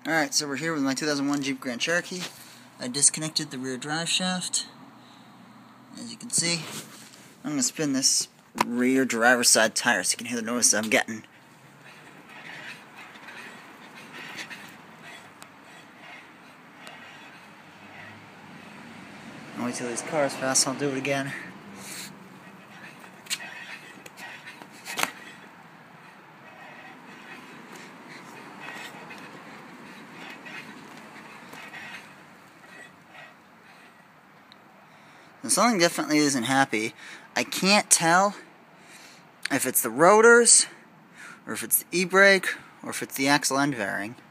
Alright, so we're here with my 2001 Jeep Grand Cherokee. I disconnected the rear drive shaft. As you can see, I'm going to spin this rear driver's side tire so you can hear the noise I'm getting. I'll wait till these cars pass, I'll do it again. And something definitely isn't happy. I can't tell if it's the rotors, or if it's the e-brake, or if it's the axle end bearing.